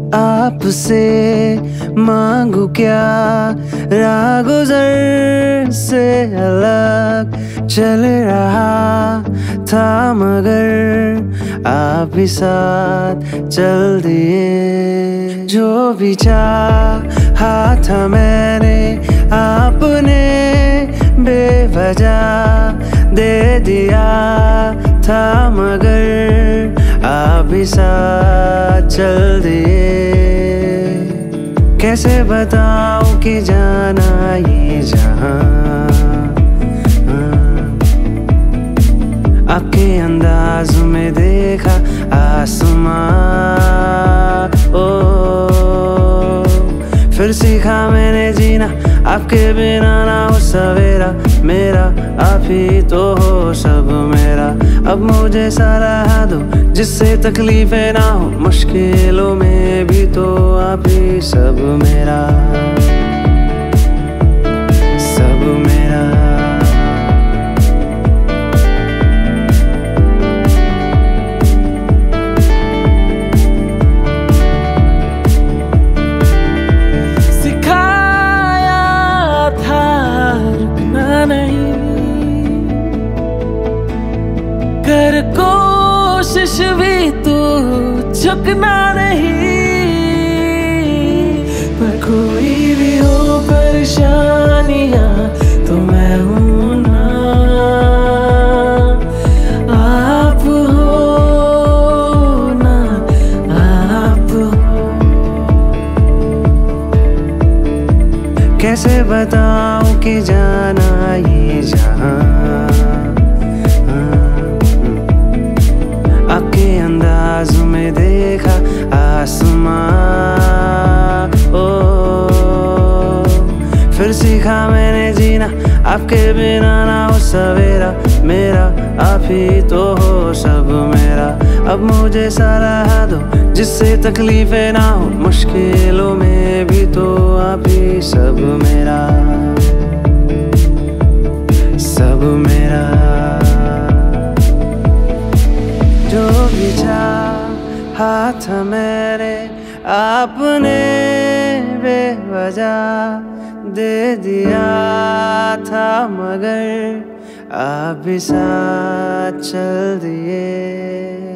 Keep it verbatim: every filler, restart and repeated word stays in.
आपसे मांगू क्या, राह गुजर से अलग चल रहा था, मगर आप भी साथ चल दिए। जो भी चाहा था मैंने आपने बेवजह दे दिया था, मगर आप भी साथ चल दिए। कैसे बताऊं कि जाना ये जहां आपके अंदाज में देखा आसमां, ओ फिर सीखा मैंने जीना आपके बिना ना हो सवेरा मेरा, आप ही तो हो सब मेरा। अब मुझे सलाह दो जिससे तकलीफें ना हो, मुश्किलों में भी तो आप ही सब मेरा, सब मेरा। कर कोशिश भी तू झुकना नहीं, पर कोई भी हो परेशानियां तो मैं हूं ना, आप हो ना, आप हो। कैसे बताऊं कि जाना ये जहां आपके अंदाज में देखा आसमां, ओ फिर सीखा मैंने जीना आपके बिना ना हो सवेरा मेरा, आप ही तो हो सब मेरा। अब मुझे सलाह दो जिससे तकलीफें ना हो, मुश्किलों में भी तो आप ही सब मेरा, सब मेरा। जो भी चाहा था मैंने आपने बेवजह दे दिया था, मगर आप भी साथ चल दिए।